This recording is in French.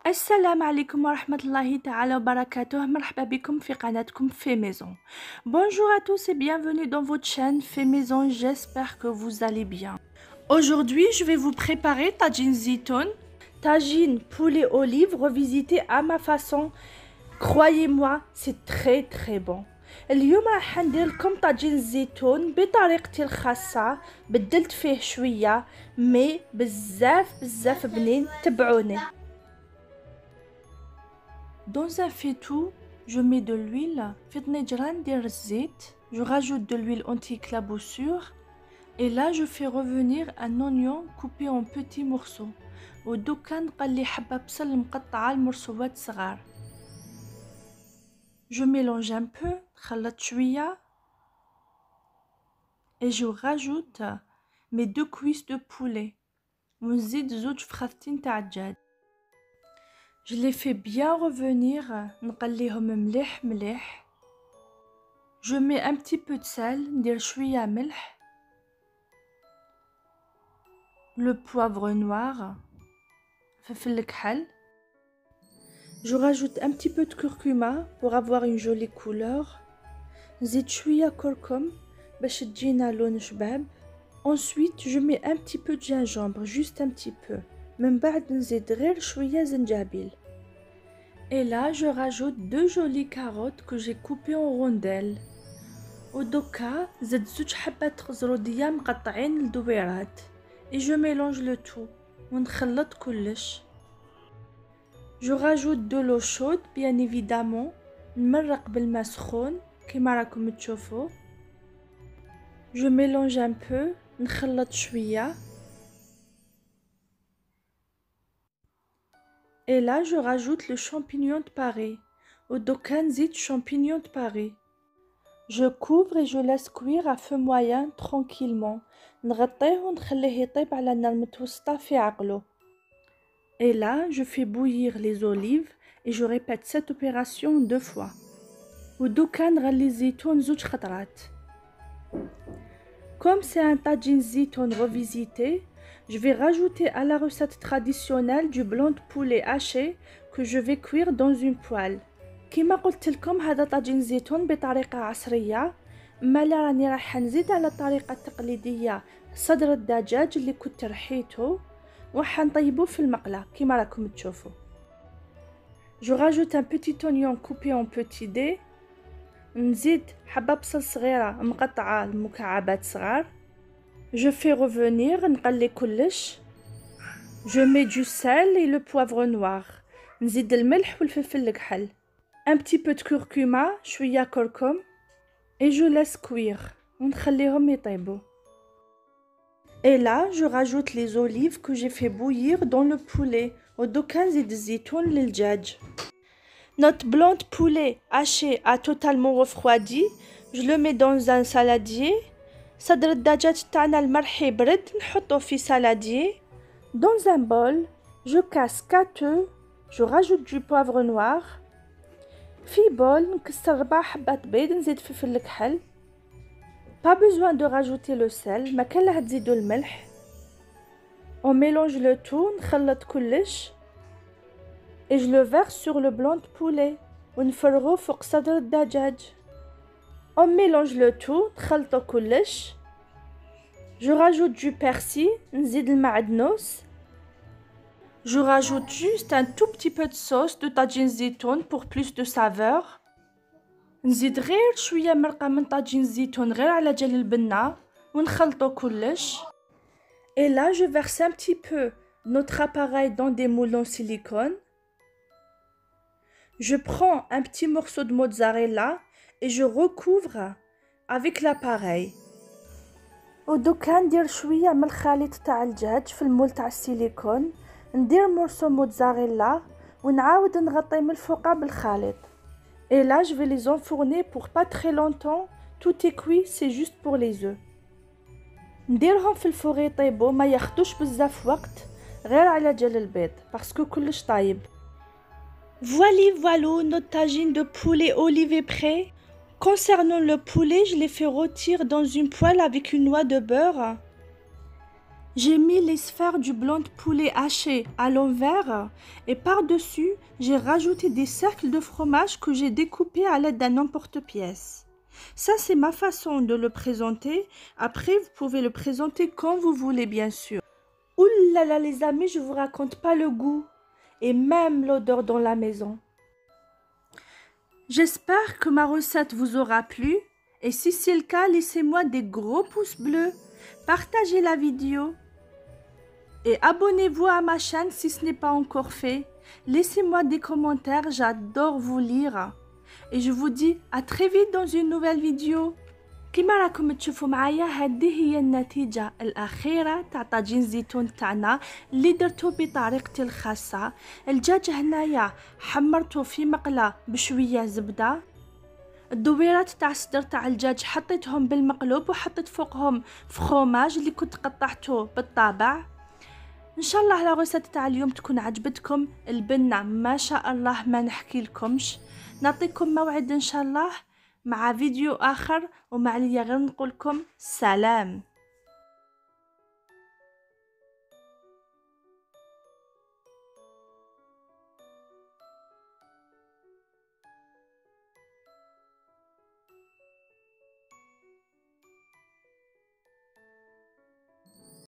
السلام عليكم ورحمة الله تعالى وبركاته. مرحبا بكم في قناتكم Fait Maison. Bonjour à tous et bienvenue dans votre chaîne Fait Maison. J'espère que vous allez bien. Aujourd'hui, je vais vous préparer tagine zitoun, tagine poulet olive revisité à ma façon. Croyez-moi, c'est très bon. اليوم راح ندير لكم طاجين الزيتون بطريقتي الخاصة، بدلت فيه شوية مي بزاف بنين. تبعوني. Dans un faitout, je mets de l'huile. Je rajoute de l'huile anti-éclaboussure. Et là, je fais revenir un oignon coupé en petits morceaux. Je mélange un peu. Et je rajoute mes 2 cuisses de poulet. Je les fais bien revenir. Je mets un petit peu de sel, le poivre noir, je rajoute un petit peu de curcuma pour avoir une jolie couleur. Ensuite, je mets un petit peu de gingembre, juste un petit peu. Et là, je rajoute 2 jolies carottes que j'ai coupées en rondelles. Et je mélange le tout. Je rajoute de l'eau chaude, bien évidemment. Je mélange un peu. Et là, je rajoute le champignon de Paris. Champignon de Paris. Je couvre et je laisse cuire à feu moyen tranquillement. Et là, je fais bouillir les olives et je répète cette opération 2 fois. Comme c'est un tagine zitoun revisité, je vais rajouter à la recette traditionnelle du blanc de poulet haché que je vais cuire dans une poêle. كما قلت لكم هذا طاجين زيتون بطريقة عصرية، اما لا راني راح نزيد على الطريقة التقليدية صدر الدجاج اللي كنت رحيته وراح نطيبوه في المقلة كما راكم تشوفوا. Je rajoute un petit oignon coupé en petits dés. نزيد حبة بصل صغيرة مقطعة مكعبات صغار. Je fais revenir نقلي كلش. Je mets du sel et le poivre noir. نزيد الملح والفلفل الكحل. Un petit peu de curcuma, شوية كركم. Et je laisse cuire. ونخليهم يطيبوا. Et là, je rajoute les olives que j'ai fait bouillir dans le poulet. ودوكا نزيد الزيتون للدجاج. Notre blanc de poulet haché a totalement refroidi. Je le mets dans un saladier. صدر الدجاج تاعنا المرحي برد نحطه في saladier. Dans un bol, je casse 4 œufs. Je rajoute du poivre noir. في بول نكسر 4 حبات بيض نزيد فلفل الكحل. Pas besoin de rajouter le sel. ما كان لا تزيدوا الملح. On mélange le tout. نخلط كلش. Et je le verse sur le blanc de poulet. ونفرغه فوق صدر الدجاج. On mélange le tout. نخلطو كلش. Je rajoute du persil. نزيد المعدنوس. Je rajoute juste un tout petit peu de sauce de tagine zitoun pour plus de saveur. نزيد غير شوية مرقة من طاجين زيتون غير على جال البنة ونخلطو كلش. Et là, je verse un petit peu notre appareil dans des moules en silicone. Je prends un petit morceau de mozzarella et je recouvre avec l'appareil. ودوكا ندير شوية من الخليط تاع الدجاج في المول تاع السيليكون. ندير مورسو موتزاريلا ونعاود نغطي من الفوق بالخليط. Et là, je vais les enfourner pour pas très longtemps. Tout est cuit, c'est juste pour les œufs. نديرهم في الفوغ يطيبوا ما ياخدوش بزاف وقت غير على جال البيض باسكو كلش طايب. Voilà, notre tagine de poulet olive est prêt. Concernant le poulet, je l'ai fait rôtir dans une poêle avec une noix de beurre. J'ai mis les sphères du blanc de poulet haché à l'envers et par-dessus, j'ai rajouté des cercles de fromage que j'ai découpés à l'aide d'un emporte-pièce. Ça, c'est ma façon de le présenter. Après, vous pouvez le présenter quand vous voulez, bien sûr. Ouh là là, les amis, je vous raconte pas le goût et même l'odeur dans la maison. J'espère que ma recette vous aura plu et si c'est le cas, laissez-moi des gros pouces bleus, partagez la vidéo et abonnez-vous à ma chaîne si ce n'est pas encore fait. Laissez-moi des commentaires, j'adore vous lire. Et je vous dis à très vite dans une nouvelle vidéo. كما راكم تشوفوا معايا هذه هي النتيجة الأخيرة تاع طاجين الزيتون تاعنا اللي درتو بطريقتي الخاصة. الدجاج هنايا حمرته في مقلة بشوية زبدة. الدويرات تاع الصدر تاع الدجاج حطيتهم بالمقلوب وحطيت فوقهم فخوماج اللي كنت قطعته بالطابع. ان شاء الله لا غوسيت تاع اليوم تكون عجبتكم. البنة ما شاء الله ما نحكي لكمش. نعطيكم موعد ان شاء الله مع فيديو اخر وما عليا غير نقولكم سلام.